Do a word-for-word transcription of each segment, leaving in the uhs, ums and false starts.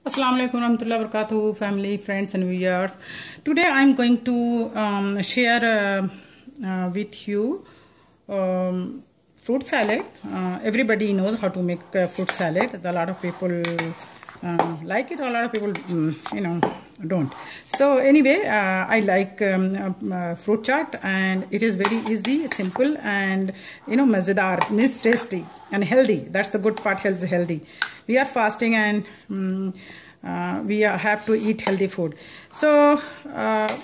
Assalamu alaikum warahmatullahi wabarakatuh, family, friends and viewers. Today I am going to um, share uh, uh, with you um, fruit salad. Uh, everybody knows how to make uh, fruit salad. A lot of people uh, like it, a lot of people um, you know don't. So anyway, uh, I like um, uh, fruit chaat, and it is very easy, simple, and you know mazedar, means tasty and healthy. That's the good part. Healthy, healthy. We are fasting, and um, uh, we are, have to eat healthy food. So uh,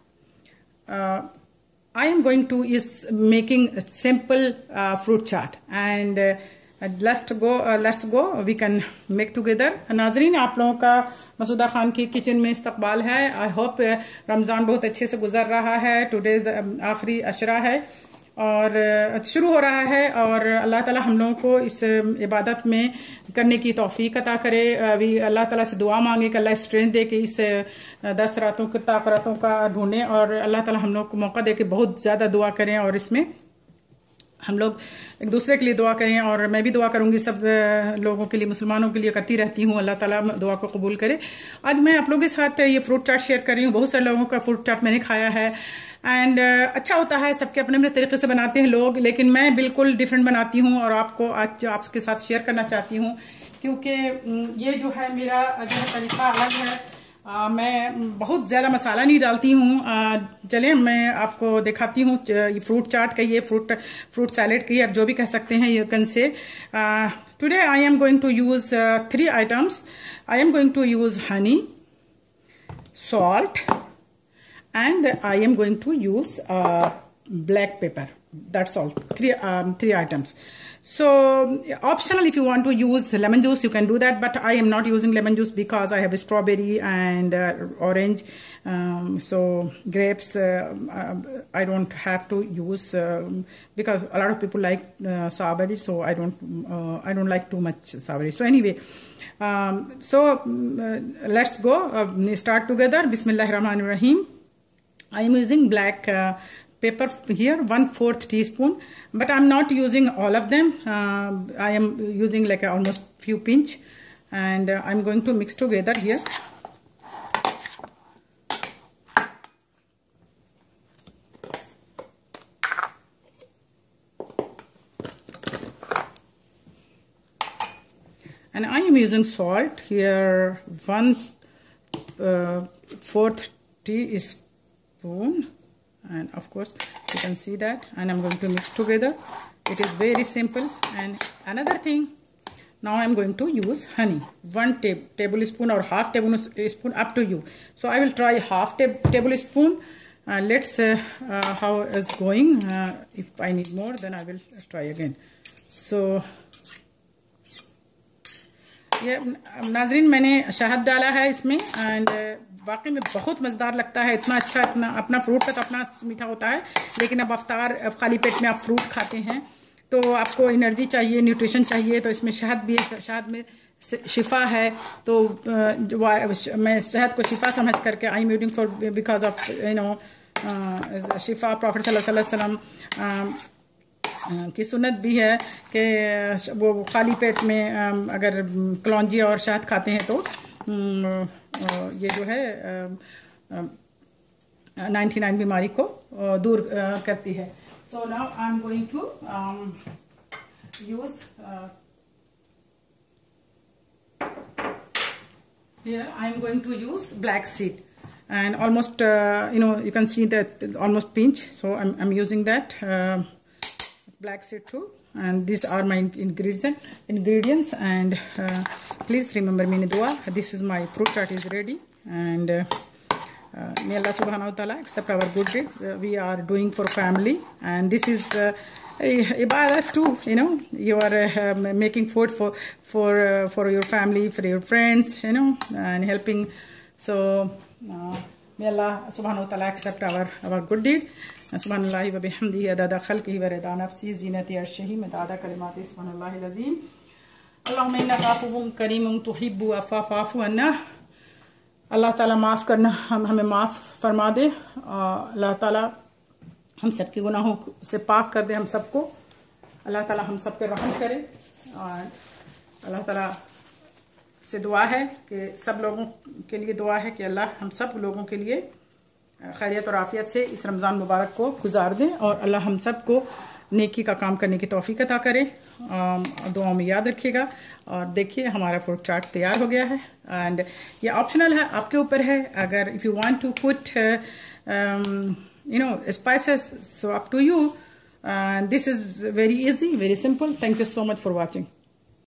uh, I am going to is making a simple uh, fruit chaat, and uh, let's go. Uh, let's go. We can make together. नाज़रीन, आप लोगों का मसूदा खान की kitchen में इस्तकबाल है. I hope Ramzan बहुत अच्छे से गुजर रहा है. टुडेज आखिरी अशरा है और शुरू हो रहा है, और अल्लाह ताला हम लोगों को इस इबादत में करने की तौफीक अता करे. अभी अल्लाह ताला से दुआ मांगे कि अल्लाह स्ट्रेंथ दे कि इस दस रातों के ताक़रातों का ढूंढें, और अल्लाह ताला हम लोग को मौका दे कि बहुत ज़्यादा दुआ करें, और इसमें हम लोग एक दूसरे के लिए दुआ करें. और मैं भी दुआ करूंगी सब लोगों के लिए, मुसलमानों के लिए करती रहती हूँ. अल्लाह ताला दुआ को कबूल करे. आज मैं आप लोगों के साथ ये फ्रूट चाट शेयर कर रही हूँ. बहुत सारे लोगों का फ्रूट चाट मैंने खाया है, एंड uh, अच्छा होता है. सबके अपने अपने तरीके से बनाते हैं लोग, लेकिन मैं बिल्कुल डिफरेंट बनाती हूँ, और आपको आज आपके साथ शेयर करना चाहती हूँ, क्योंकि ये जो है मेरा जो है तरीका अलग है. आ, मैं बहुत ज़्यादा मसाला नहीं डालती हूँ. चलें मैं आपको दिखाती हूँ. ये फ्रूट चाट का, ये फ्रूट फ्रूट सैलेड की, आप जो भी कह सकते हैं, you can say. Today I am going to use three items. I am going to use honey, salt, and I am going to use uh, black pepper. That's all. Three um, three items. So optional, if you want to use lemon juice, you can do that, but I am not using lemon juice because I have strawberry and uh, orange. Um, so grapes, uh, uh, I don't have to use uh, because a lot of people like uh, strawberry, so I don't uh, I don't like too much strawberry. So anyway. Um, so uh, let's go uh, start together. Bismillahirrahmanirrahim. I am using black uh, pepper here, one fourth teaspoon, but I am not using all of them. Uh, I am using like a almost few pinch, and uh, I am going to mix together here. And I am using salt here, one uh, fourth teaspoon, and of course you can see that. And I'm going to mix together. It is very simple. And another thing, now I'm going to use honey, one tab tablespoon or half tablespoon, up to you. So I will try half tab tablespoon. Uh, let's uh, uh, how is going. Uh, if I need more, then I will try again. So ये नाजरीन, मैंने शहद डाला है इसमें, and वाकई में बहुत मज़ेदार लगता है. इतना अच्छा, इतना अपना फ्रूट का तो अपना मीठा होता है, लेकिन अब अफ्तार खाली पेट में आप फ्रूट खाते हैं तो आपको एनर्जी चाहिए, न्यूट्रिशन चाहिए, तो इसमें शहद भी है. शहद में शिफा है, तो मैं शहद को शिफा समझ करके I am using for because of you know शिफा. प्रॉफेट सल्लल्लाहु अलैहि वसल्लम की सुन्नत भी है कि वो खाली पेट में अगर कलौंजी और शहद खाते हैं तो ये जो है नाइन्टी नाइन बीमारी को दूर करती है. So now I am going to use here I am going to use black seed, and almost uh, you know you can see that almost pinch, so I'm, I'm using that uh, black seed too. And these are my ingredient ingredients and uh, please remember me in dua. This is my fruit chaat is ready, and uh, uh, may Allah subhanahu wa ta'ala accept our good deed. Uh, we are doing for family, and this is uh, ibadat too. You know, you are uh, making food for for uh, for your family, for your friends, you know, and helping. So uh, may Allah subhanahu wa ta'ala accept our our good deed. Subhanallahi wa bihamdihi adada khalqihi wa rida nafsi zinati arshihi midada kalimati subhanallahil azim. Allahumma innaka afuwwun karimun tuhibbu afwa fa'fu anna. Allah ta'ala माफ़ करना, हम हमें माफ़ फरमा दे. अल्लाह ताला हम सब के गुनाहों से पाक कर दे हम सबको. अल्लाह ताला हम सब पे रहम करे, और अल्लाह ताला से दुआ है कि सब लोगों के लिए दुआ है कि अल्लाह हम सब लोगों के लिए खैरियत और आफियत से इस रमज़ान मुबारक को गुजार दें और अल्लाह हम सब को नेकी का काम करने की तौफीक अता करे। दुआओं में याद रखिएगा। और देखिए हमारा फ्रूट चाट तैयार हो गया है एंड ये ऑप्शनल है, आपके ऊपर है। अगर if you want to put you know spices, so up to you. This is very easy, very simple. Thank you so much for watching.